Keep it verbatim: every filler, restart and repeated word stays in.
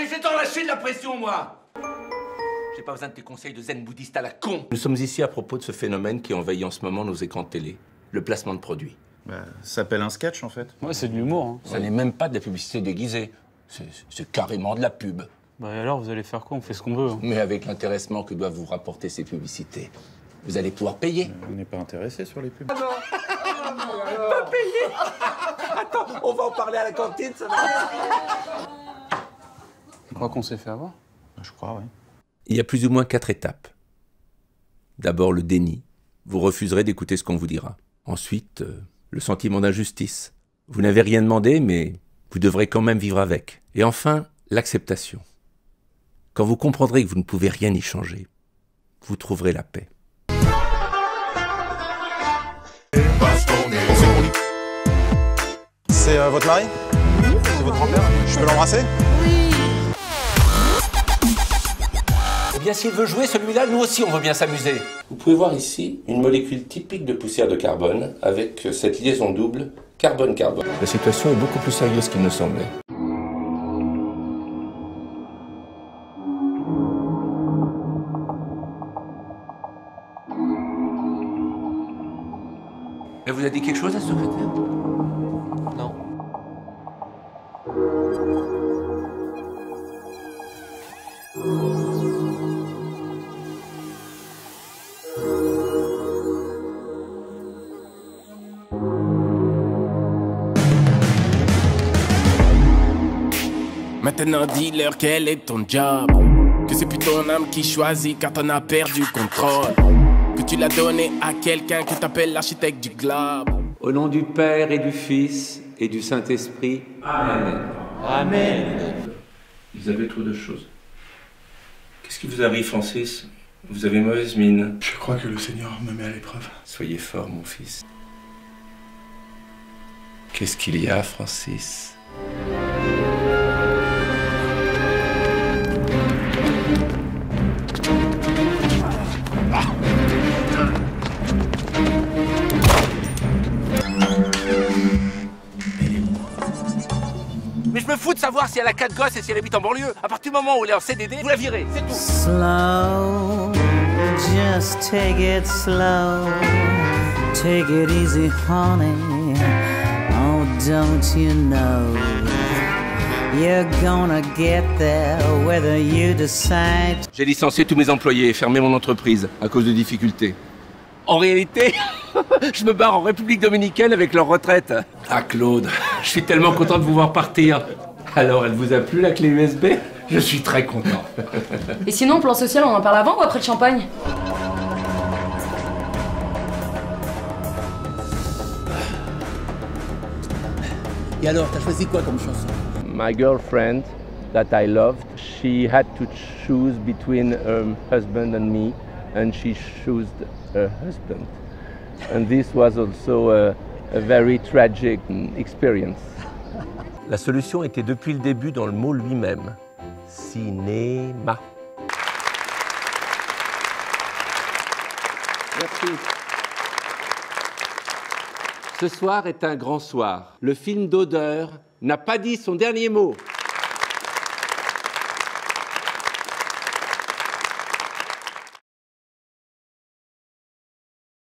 Mais je vais t'en lâcher de la pression, moi. J'ai pas besoin de tes conseils de zen bouddhiste à la con. Nous sommes ici à propos de ce phénomène qui envahit en ce moment nos écrans de télé. Le placement de produits. Bah, ça s'appelle un sketch, en fait. Ouais, c'est de l'humour. Hein. Ça n'est même pas de la publicité déguisée. C'est carrément de la pub. Bah et alors, vous allez faire quoi? On fait ce qu'on veut. Hein. Mais avec l'intéressement que doivent vous rapporter ces publicités, vous allez pouvoir payer. On n'est pas intéressé sur les pubs. Ah non, ah non, pas payer. Attends, on va en parler à la cantine, ça va. Tu crois qu'on s'est fait avoir? Je crois, oui. Il y a plus ou moins quatre étapes. D'abord, le déni. Vous refuserez d'écouter ce qu'on vous dira. Ensuite, euh, le sentiment d'injustice. Vous n'avez rien demandé, mais vous devrez quand même vivre avec. Et enfin, l'acceptation. Quand vous comprendrez que vous ne pouvez rien y changer, vous trouverez la paix. C'est euh, votre mari? Oui. C'est votre grand-père? Je peux l'embrasser? Oui. Eh bien, s'il veut jouer celui-là, nous aussi, on veut bien s'amuser. Vous pouvez voir ici une molécule typique de poussière de carbone avec cette liaison double carbone-carbone. La situation est beaucoup plus sérieuse qu'il ne semblait. Elle vous a dit quelque chose, la secrétaire? Non. Maintenant dis-leur quel est ton job. Que c'est plus ton âme qui choisit car t'en as perdu contrôle. Que tu l'as donné à quelqu'un que t'appelles l'architecte du globe. Au nom du Père et du Fils et du Saint-Esprit. Amen. Amen. Vous avez trop de choses. Qu'est-ce qui vous arrive, Francis? Vous avez mauvaise mine. Je crois que le Seigneur me met à l'épreuve. Soyez fort, mon fils. Qu'est-ce qu'il y a, Francis? Mais je me fous de savoir si elle a quatre gosses et si elle habite en banlieue. À partir du moment où elle est en C D D, vous la virez, c'est tout. Slow, just take it slow. Take it easy, honey. Oh, don't you know you're gonna get there whether you decide. J'ai licencié tous mes employés et fermé mon entreprise à cause de difficultés. En réalité, je me barre en République Dominicaine avec leur retraite. Ah Claude, je suis tellement content de vous voir partir. Alors, elle vous a plu la clé U S B? Je suis très content. Et sinon, plan social, on en parle avant ou après le champagne? Et alors, t'as choisi quoi comme chanson? My girlfriend that I loved, she had to choose between her husband and me, and she chose her husband. And this was also a, a very tragic experience. La solution était depuis le début dans le mot lui-même. Cinéma. Merci. Ce soir est un grand soir. Le film d'odeur n'a pas dit son dernier mot.